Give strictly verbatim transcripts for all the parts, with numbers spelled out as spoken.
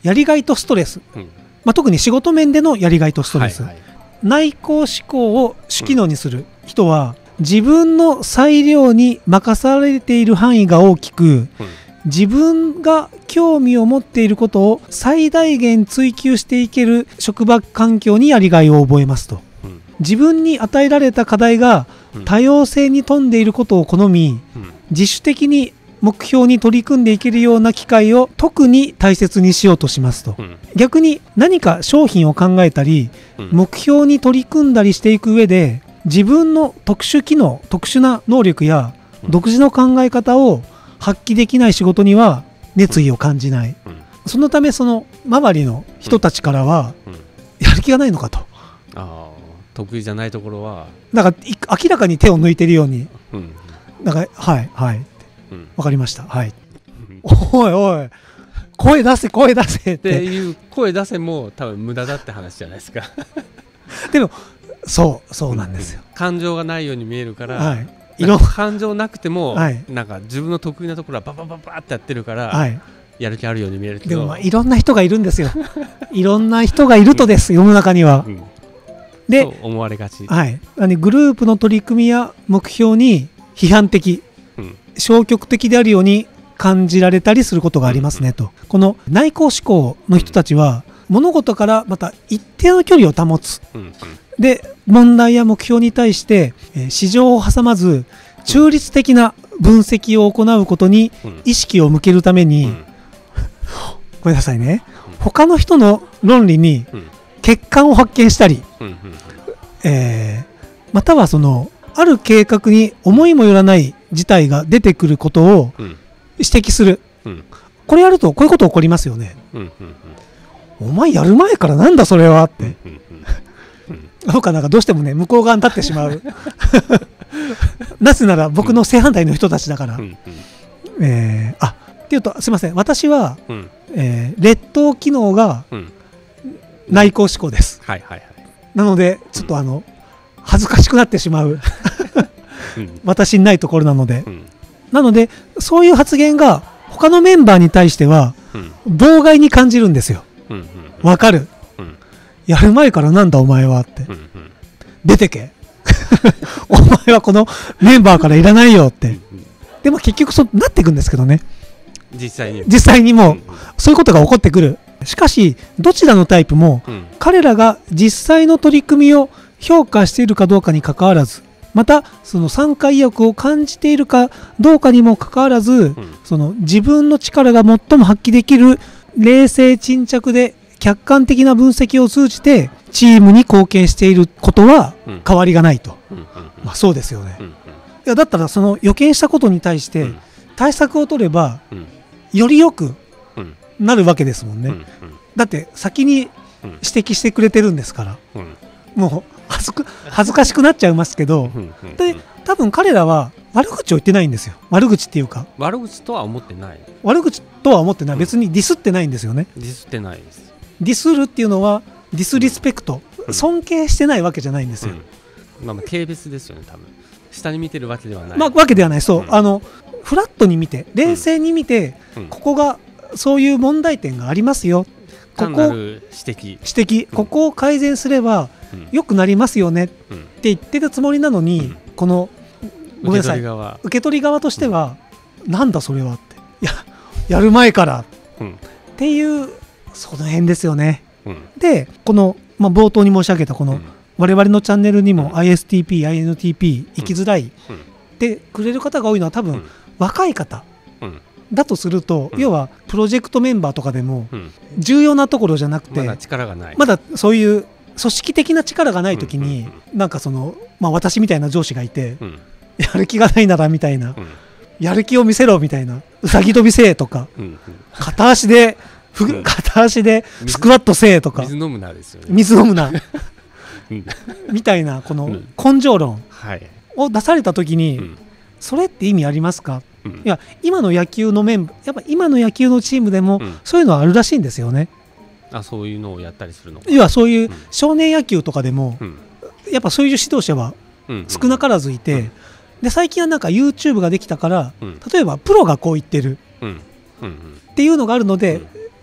やりがいとストレス、 うんまあ、特に仕事面でのやりがいとストレス、 はいはい、 内向思考を主機能にする人は、うん、自分の裁量に任されている範囲が大きく、うん、自分が興味を持っていることを最大限追求していける職場環境にやりがいを覚えますと、うん、自分に与えられた課題が多様性に富んでいることを好み、うん、自主的に目標に取り組んでいけるような機会を特に大切にしようとしますと、うん、逆に何か商品を考えたり、うん、目標に取り組んだりしていく上で自分の特殊機能特殊な能力や独自の考え方を発揮できない仕事には熱意を感じない、うんうん、そのためその周りの人たちからはやる気がないのかと、 あ得意じゃないところはなんか明らかに手を抜いてるように、うん、なんかはいはいわ、うん、かりましたはい、うん、おいおい声出せ声出せってっていう声出せも多分無駄だって話じゃないですかでもそうそうなんですよ、 うん、感情がないように見えるから、 はい、 色感情なくても、 はい、 なんか自分の得意なところはババババってやってるから、 はい、 やる気あるように見えるけどでもまあいろんな人がいるんですよいろんな人がいるとです、うん、世の中には、うん、でそう思われがち、 はい、グループの取り組みや目標に批判的、うん、消極的であるように感じられたりすることがありますね、うん、とこの内向思考の人たちは、うん、物事からまた一定の距離を保つ、うんうん、で問題や目標に対して、えー、市場を挟まず中立的な分析を行うことに意識を向けるために、うん、ごめんなさいね、うん、他の人の論理に欠陥を発見したり、うんうんえー、またはそのある計画に思いもよらない事態が出てくることを指摘する、うん、これやるとこういうこと起こりますよね、うんうんうん、お前やる前からなんだそれはって、うんうんうんなんかなんかどうしてもね向こう側に立ってしまうなぜなら僕の正反対の人たちだから、うんうんえー、あっていうとすいません私は、うんえー、劣等機能が内向思考です、うんはいはいはい、なのでちょっとあの、うん、恥ずかしくなってしまう私にないところなので、うん、なのでそういう発言が他のメンバーに対しては、うん、妨害に感じるんですよ、うんうんうん、わかるやる前からなんだお前はって、うんうん、出てけお前はこのメンバーからいらないよって、うんうん、でも結局そうなっていくんですけどね実際に実際にも、うんうん、そういうことが起こってくる。しかしどちらのタイプも、うん、彼らが実際の取り組みを評価しているかどうかにかかわらずまたその参加意欲を感じているかどうかにもかかわらず、うん、その自分の力が最も発揮できる冷静沈着で客観的な分析を通じてチームに貢献していることは変わりがないと、うんうんうんまあ、そうですよね、うんうん、いやだったらその予見したことに対して対策を取ればよりよくなるわけですもんね、うんうん、だって先に指摘してくれてるんですから、うん、もう恥ずく恥ずかしくなっちゃいますけど、うんうん、で多分彼らは悪口を言ってないんですよ。悪口っていうか悪口とは思ってない悪口とは思ってない、別にディスってないんですよね。 ディスってないです。 ディスるっていうのはディスリスペクト、うん、尊敬してないわけじゃないんですよ、 うんまあ、まあ軽蔑ですよね。多分下に見てるわけではない、 まあ、わけではないそう、うん、あのフラットに見て冷静に見て、うん、ここがそういう問題点がありますよ、ここ単なる指摘指摘、うん、ここを改善すれば良くなりますよねって言ってるつもりなのに、うん、このごめんなさい受け取り側、受け取り側としては、うん、なんだそれはってや, やる前から、うん、っていうその辺ですよね、うん、でこの、まあ、冒頭に申し上げたこの、うん、我々のチャンネルにも アイエスティーピー、アイエヌティーピー 行きづらいってくれる方が多いのは多分、うん、若い方、うん、だとすると、うん、要はプロジェクトメンバーとかでも、うん、重要なところじゃなくてまだ力がない、 まだそういう組織的な力がないときに、うんうんうん、なんかその、まあ、私みたいな上司がいて、うん、やる気がないならみたいな、うん、やる気を見せろみたいな、うさぎ跳びせえとか、うんうん、片足でふ、うん、片足でスクワットせえとか、 水飲むなですよね。 水飲むなみたいなこの根性論を出されたときに、うん、それって意味ありますか、うん、いや今の野球のメンバー、やっぱ今の野球のチームでもそういうのはあるらしいんですよね。 あ、そういうのをやったりするのか。 要はそういう少年野球とかでも、うん、やっぱそういう指導者は少なからずいて、うんうん、で最近はなんか YouTube ができたから、うん、例えばプロがこう言ってる、うんうんうん、っていうのがあるので、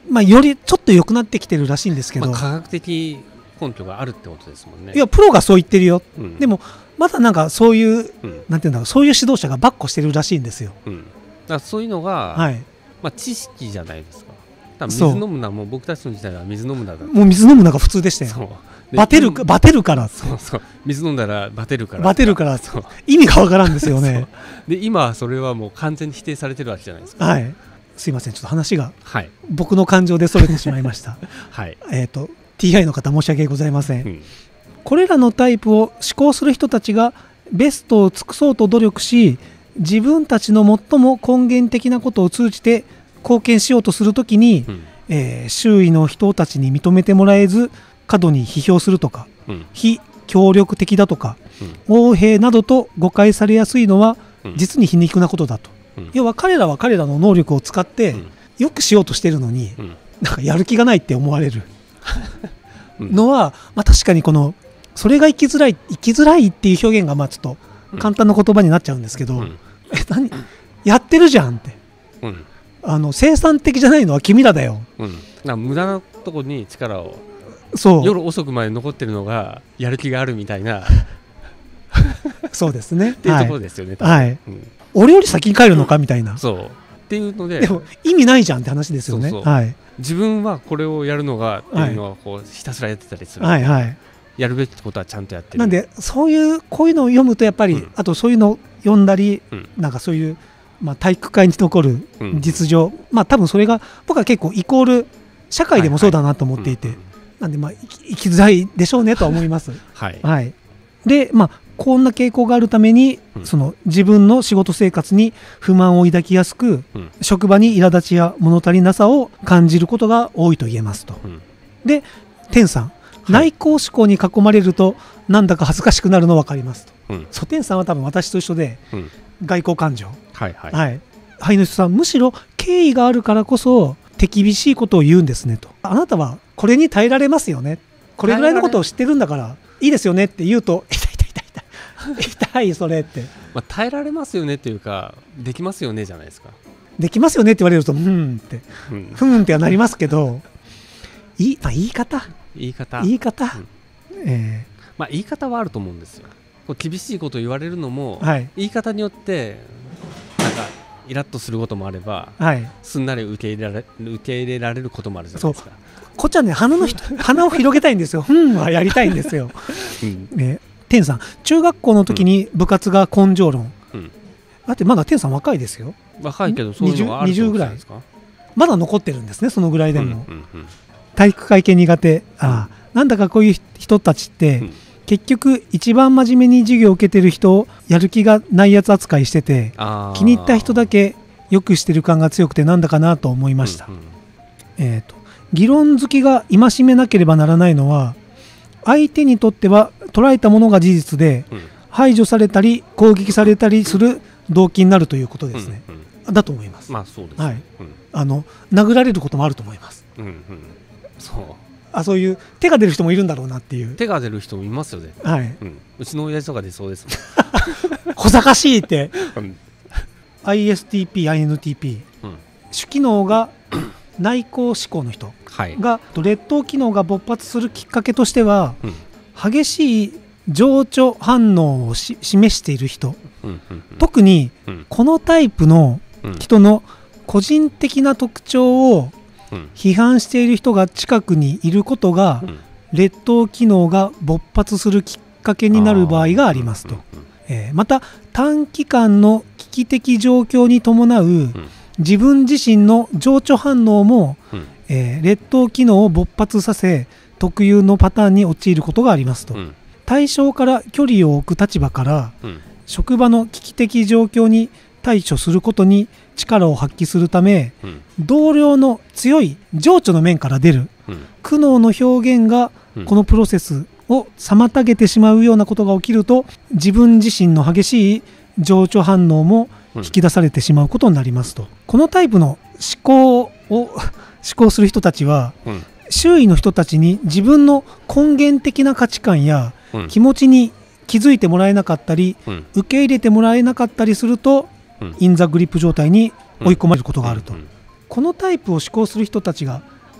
まあ、よりちょっと良くなってきてるらしいんですけど、 まあ、科学的根拠があるってことですもんね。 いやプロがそう言ってるよ、 うん、 でもまだなんかそういう、 うん、 なんていうんだろう、そういう指導者がばっこしてるらしいんですよ、 うん、だからそういうのが、 はい、 まあ、知識じゃないですか。多分水飲むのはもう僕たちの時代は水飲むなだもう水飲むのが普通でしたよ。 そうバテるバテるからそうそう水飲んだらバテるからバテるからそう意味がわからんですよねで今はそれはもう完全に否定されてるわけじゃないですか。 はい、すいません、ちょっと話が、 はい、 僕の感情でそれてしまいましたはいえっと ティーアイ の方申し訳ございません、 うん、 これらのタイプを思考する人たちがベストを尽くそうと努力し、自分たちの最も根源的なことを通じて貢献しようとするときに、うん、えー、周囲の人たちに認めてもらえず過度に批評するとか、うん、非協力的だとか、うん、横柄などと誤解されやすいのは、うん、実に皮肉なことだと、うん、要は彼らは彼らの能力を使って、うん、よくしようとしてるのに、うん、なんかやる気がないって思われるのは、まあ、確かにこのそれが生きづらい生きづらいっていう表現がまあちょっと簡単な言葉になっちゃうんですけど、うん、え何やってるじゃんって、うん、あの生産的じゃないのは君らだよ、 うん、なんか無駄なとこに力を、 そう夜遅くまで残ってるのがやる気があるみたいなそうですねっていうところですよね、 はい、うん、俺より先に帰るのかみたいな、 そうっていうので、 でも意味ないじゃんって話ですよね。 そうそう、 はい、 自分はこれをやるのがっていうのはこうひたすらやってたりする、 はいはい、 やるべきことはちゃんとやってる。 なんでそういうこういうのを読むとやっぱり、うん、あとそういうのを読んだり、うん、なんかそういう、まあ、体育会に残る実情、うん、まあ多分それが僕は結構イコール社会でもそうだなと思っていて、なんでまあ生き、生きづらいでしょうねとは思います。 はい、 はい、でまあこんな傾向があるために、うん、その自分の仕事生活に不満を抱きやすく、うん、職場に苛立ちや物足りなさを感じることが多いと言えますと、うん、で天さん、はい、内向思考に囲まれるとなんだか恥ずかしくなるの分かりますと、うん、そう天さんは多分私と一緒で、うん、外交感情、はいはいはい、はいの人さんむしろ敬意があるからこそ手厳しいことを言うんですねと、あなたはこれに耐えられますよね、これぐらいのことを知ってるんだからいいですよねって言うと痛いそれって、 まあ、耐えられますよねっていうかできますよねじゃないですか。 できますよねって言われるとうんって、うん、ふんってはなりますけどい、まあ、言い方言い方言い方、うんえーまあ、言い方はあると思うんですよ。こう厳しいことを言われるのも、はい、言い方によってなんかイラッとすることもあれば、はい、すんなり受け入れられ、受け入れられることもあるじゃないですか。 こっちはね鼻の人鼻を広げたいんですよふんはやりたいんですよ、うんね、天さん中学校の時に部活が根性論、うん、だってまだ天さん若いですよ。 若いけどそういうのがあると思うんですか。 にじゅうぐらいまだ残ってるんですねそのぐらいでも、 うんうんうん、 体育会系苦手、ああなんだかこういう人たちって、うん、結局一番真面目に授業を受けてる人をやる気がないやつ扱いしてて気に入った人だけよくしてる感が強くてなんだかなと思いました、うんうん、えーと議論好きが戒めなければならないのは相手にとっては捉えたものが事実で、うん、排除されたり攻撃されたりする動機になるということですね、うんうん、だと思います。 まあそうです、 はい、 うん、 あの殴られることもあると思います、うんうん、そうあそういう手が出る人もいるんだろうなっていう。 手が出る人もいますよね、はい、うん、うちの親父とか出そうです小賢しいって、うん、アイエスティーピー、アイエヌティーピー、うん、主機能が内向思考の人が、はい、劣等機能が勃発するきっかけとしては、うん、激しい情緒反応をし示している人、うんうんうん、特にこのタイプの人の個人的な特徴を批判している人が近くにいることが、うん、劣等機能が勃発するきっかけになる場合がありますと、うんうんうんえー、また短期間の危機的状況に伴う、うん自分自身の情緒反応も、うんえー、劣等機能を勃発させ特有のパターンに陥ることがありますと、うん、対象から距離を置く立場から、うん、職場の危機的状況に対処することに力を発揮するため、うん、同僚の強い情緒の面から出る、うん、苦悩の表現がこのプロセスを妨げてしまうようなことが起きると自分自身の激しい情緒反応も引き出されてしまうことになりますと、うん、このタイプの思考を思考する人たちは、うん、周囲の人たちに自分の根源的な価値観や気持ちに気づいてもらえなかったり、うん、受け入れてもらえなかったりすると、うん、インザグリップ状態に追い込まれることがあると、うんうんうん、このタイプを思考する人たちが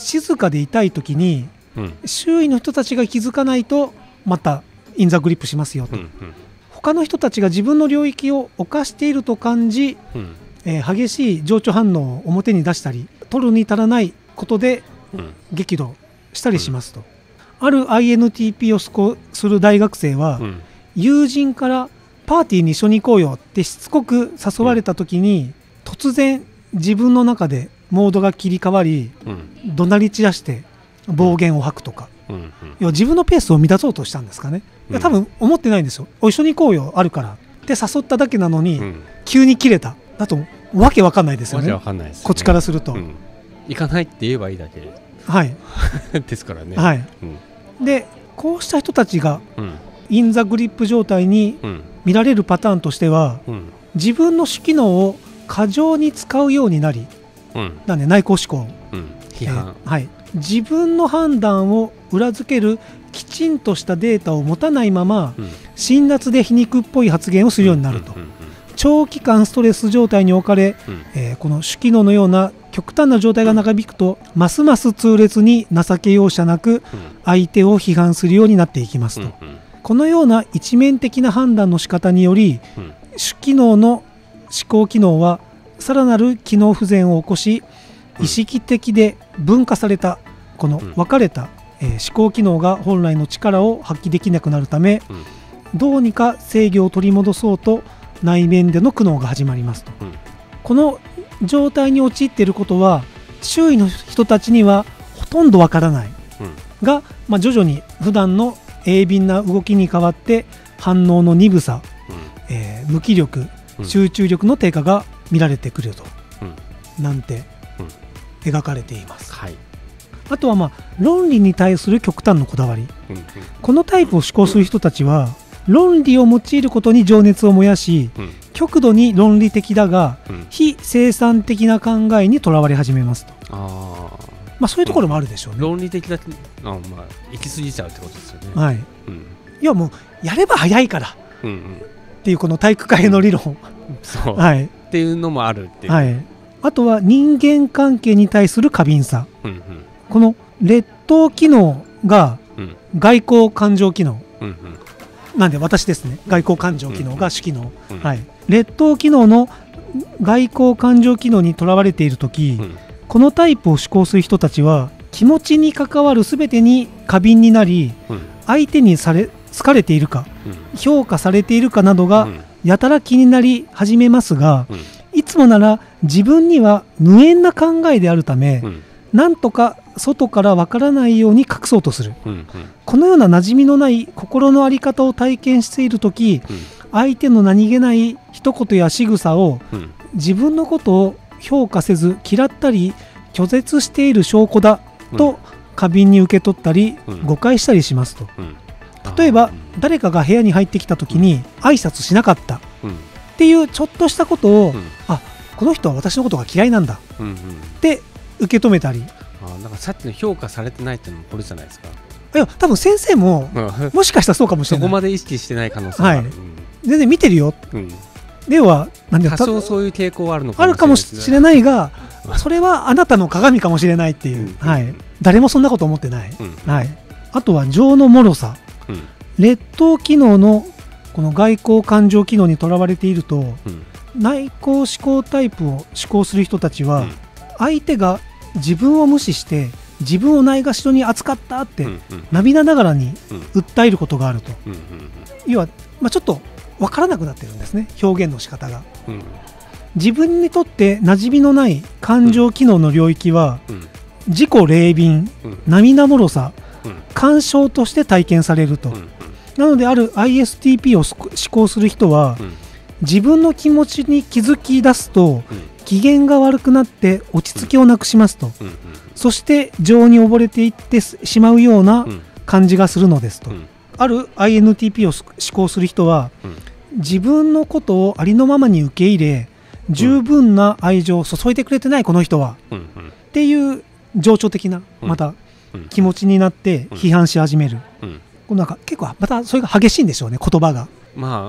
静かでいたい時に、うん、周囲の人たちが気づかないとまたインザグリップしますよと、うんうん、他の人たちが自分の領域を侵していると感じ、うんえー、激しい情緒反応を表に出したり取るに足らないことで激怒したりしますと、うん、ある アイエヌティーピー をすこする大学生は、うん、友人からパーティーに一緒に行こうよってしつこく誘われた時に、うん、突然自分の中でモードが切り替わり、うん、怒鳴り散らして暴言を吐くとか、うんうん、要は自分のペースを乱そうとしたんですかね、うん、いや多分思ってないんですよ。お一緒に行こうよあるからって誘っただけなのに、うん、急に切れただとわけわかんないですよね。わけわかんないですね、こっちからすると、うん、 行かないって言えばいいだけはいですからね、 はいうん、でこうした人たちが、うん、インザグリップ状態に見られるパターンとしては、うん、自分の主機能を過剰に使うようになり、うん、なんで内向思考、うん、批判、えーはい、自分の判断を裏付けるきちんとしたデータを持たないまま、うん、辛辣で皮肉っぽい発言をするようになると、うんうんうん、長期間ストレス状態に置かれ、うんえー、この主機能のような極端な状態が長引くとますます痛烈に情け容赦なく相手を批判するようになっていきますと、うんうん、このような一面的な判断の仕方により、うん、主機能の思考機能はさらなる機能不全を起こし、意識的で分化されたこの分かれた、えー、思考機能が本来の力を発揮できなくなるため、うん、どうにか制御を取り戻そうと内面での苦悩が始まりますと、うん、この状態に陥っていることは周囲の人たちにはほとんどわからない、うん、が、まあ、徐々に普段の鋭敏な動きに変わって反応の鈍さ、うんえー、無気力、うん、集中力の低下が見られてくると、うん、なんて描かれています、はい、あとは、まあ、論理に対する極端なこだわり、うんうん、このタイプを思考する人たちは論理を用いることに情熱を燃やし、うん、極度に論理的だが、うん、非生産的な考えにとらわれ始めますと。あ、まあ、そういうところもあるでしょうね、 うん、論理的だけ、あ、まあ、行き過ぎちゃうってことですよね。 はい、うん、いやもうやれば早いから、うんうん、っていうこの体育会の理論、うん、 そう、はい、っていうのもあるっていう、 はい、あとは人間関係に対する過敏さ、うんうん、この劣等機能が外交感情機能、うんうんなんで私ですね、外交感情機能が主機能、うんうんはい、劣等機能の外交感情機能にとらわれているとき、うん、このタイプを思考する人たちは気持ちに関わるすべてに過敏になり、うん、相手にされ好かれているか、うん、評価されているかなどがやたら気になり始めますが、うん、いつもなら自分には無縁な考えであるため、うん、なんとか外からわからないように隠そうとする、うんうん、このような馴染みのない心の在り方を体験しているとき、うん、相手の何気ない一言や仕草を、うん、自分のことを評価せず嫌ったり拒絶している証拠だと過敏に受け取ったり、うん、誤解したりしますと、うん、例えば、うん、誰かが部屋に入ってきたときに挨拶しなかった、うん、っていうちょっとしたことを、うん、あ、この人は私のことが嫌いなんだ、うんうん、って受け止めたり、 あ、なんかさっきの評価されてないっていうのもこれじゃないですか。 いや多分先生ももしかしたらそうかもしれない。 そこまで意識してない可能性がある、はい、うん、 全然見てるよ、うん、ではなんで多少そういう傾向はあるのかもしれない、 あるかもしれないがそれはあなたの鏡かもしれないっていう、うん、はい、誰もそんなこと思ってない、うん、はい、あとは情の脆さ、うん、劣等機能のこの外交感情機能にとらわれていると、うん、内向思考タイプを思考する人たちは、うん、相手が自分を無視して自分をないがしろに扱ったって涙ながらに訴えることがあると、うんうんうん、要は、まあ、ちょっと分からなくなってるんですね、表現の仕方が、うん、自分にとって馴染みのない感情機能の領域は、うん、自己怜憫、うん、涙もろさ、うん、感傷として体験されると、うんうん、なのである アイエスティーピー を思考する人は、うん、自分の気持ちに気づき出すと、うん、機嫌が悪くなって落ち着きをなくしますと、うんうんうん、そして情に溺れていってしまうような感じがするのですと、うん、ある アイエヌティーピー を思考する人は、うん、自分のことをありのままに受け入れ十分な愛情を注いでくれてないこの人は、うんうん、っていう情緒的なまた気持ちになって批判し始める、うんうん、このなんか結構またそれが激しいんでしょうね、言葉が。 まあ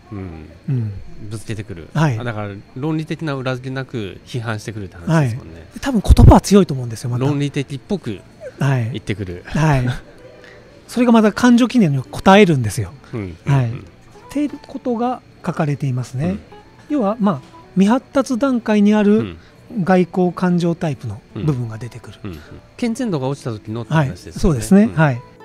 うんうん、ぶつけてくる、はい、だから論理的な裏付けなく批判してくるって話ですもんね、はい、 多分言葉は強いと思うんですよ、また論理的っぽく言ってくる、 はいはい、それがまた感情記念に応えるんですよ、うんはい、っていうことが書かれていますね、うん、要はまあ未発達段階にある外交感情タイプの部分が出てくる、うんうんうん、 健全度が落ちた時のって話ですよね、 はい、そうですね、うん、はい